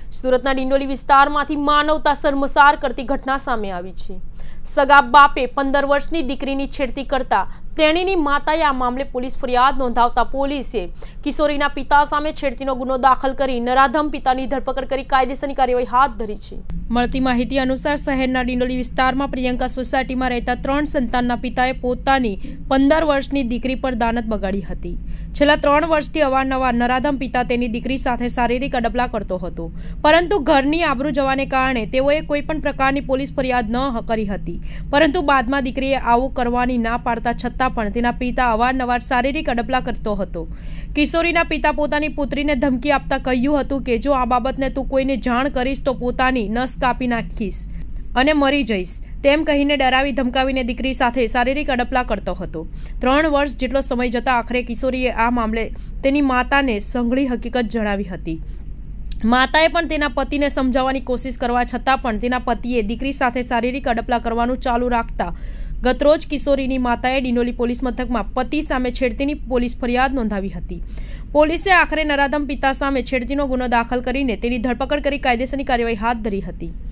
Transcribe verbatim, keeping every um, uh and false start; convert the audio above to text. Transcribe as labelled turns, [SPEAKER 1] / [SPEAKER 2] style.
[SPEAKER 1] સુરતના ડિંડોલી વિસ્તારમાંથી માનવતા શર્મસાર કરતી ઘટના સામે આવી છે। સગા બાપે પંદર વર્ષની દીકરીની છેડતી કરતા તેણીની માતાએ આ મામલે પોલીસ ફરિયાદ નોંધાવતા પોલીસે કિશોરીના પિતા સામે છેડતીનો ગુનો દાખલ કરી નરાધમ પિતાની ધરપકડ કરી કાયદેસરની કાર્યવાહી હાથ ધરી છે। મળતી માહિતી અનુસાર શહેરના ડિંડોલી વિસ્તારમાં પ્રિયંકા સોસાયટીમાં રહેતા ત્રણ સંતાનના પિતાએ પોતાની પંદર વર્ષની દીકરી પર દાનત બગાડી હતી। છેલ્લા ત્રણ વર્ષથી અવારનવાર નરાધમ પિતા તેની દીકરી સાથે શારીરિક અડપલા કરતો હતો, પરંતુ ઘરની આબરૂ જવાને કારણે તેઓએ કોઈ પણ પ્રકારની પોલીસ ફરિયાદ ન કરી હતી, પરંતુ બાદમાં દીકરીએ આવું કરવાની ના પાડતા છતાં પણ તેના પિતા અવારનવાર શારીરિક અડપલા કરતો હતો। કિશોરીના પિતા પોતાની પુત્રીને ધમકી આપતા કહ્યું હતું કે જો આ બાબતને તું કોઈને જાણ કરીશ તો પોતાની નસ કાપી નાખીશ અને મરી જઈશ, તેમ કહીને ડરાવી ધમકાવીને દીકરી સાથે શારીરિક અડપલા કરતો હતો। ત્રણ વર્ષ જેટલો સમય જતા આખરે કિશોરીએ આ મામલે તેની માતાને સંઘળી હકીકત જણાવી હતી। માતાએ પણ તેના પતિને સમજાવવાની કોશિશ કરવા છતાં પણ તેના પતિએ દીકરી સાથે શારીરિક અડપલા કરવાનું ચાલુ રાખતા ગતરોજ કિશોરીની માતાએ ડિંડોલી પોલીસ મથકમાં પતિ સામે છેડતીની પોલીસ ફરિયાદ નોંધાવી હતી। પોલીસે આખરે નરાધમ પિતા સામે છેડતીનો ગુનો દાખલ કરીને તેની ધરપકડ કરી કાયદેસરની કાર્યવાહી હાથ ધરી હતી।